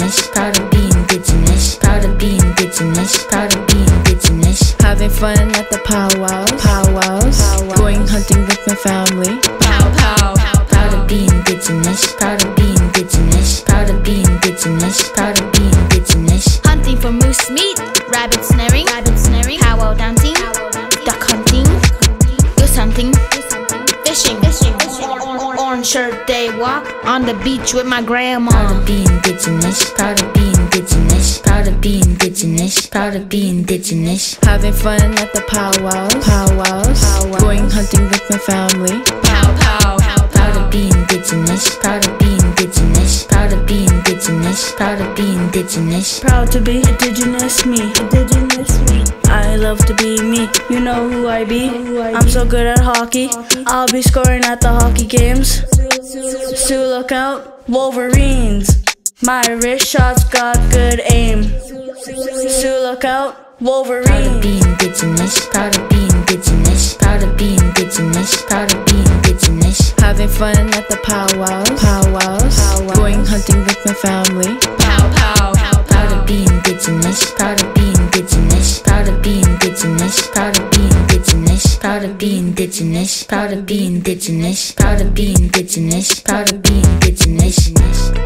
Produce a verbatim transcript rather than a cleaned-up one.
Indigenous, proud to be Indigenous, proud to be Indigenous, proud to be Indigenous. Having fun at the powwows, powwows, powwows. Going hunting with my family. Pow pow. Proud to be Indigenous, proud to be Indigenous, proud to be Indigenous, proud to be Indigenous. Hunting for moose meat, rabbit snaring, rabbit snaring, powwow dancing, duck hunting, goose hunting, fishing, fishing, orange shirt day walk on the beach with my grandma. Proud to be Indigenous, proud to be Indigenous, proud to be Indigenous, proud to be Indigenous. Having fun at the powwows, powwows, powwows. Going hunting with my family. Pow pow. Proud to be Indigenous, proud to be Indigenous, proud to be Indigenous, proud to be Indigenous. Proud to be Indigenous me, Indigenous me. I love to be me, you know who I be. I'm so good at hockey, I'll be scoring at the hockey games. Sioux, look out, Wolverines. My wrist shots got good aim. Sioux, look out, Wolverines. Proud to be Indigenous, proud to be Indigenous, proud to be Indigenous, proud to be Indigenous. Having fun at the powwows, powwows, powwows. Going hunting with my family. Pow pow. Proud to be Indigenous, proud to be Indigenous, proud to be Indigenous, proud to be Indigenous, proud to be Indigenous, proud to be Indigenous, proud to be Indigenous, proud to be Indigenous.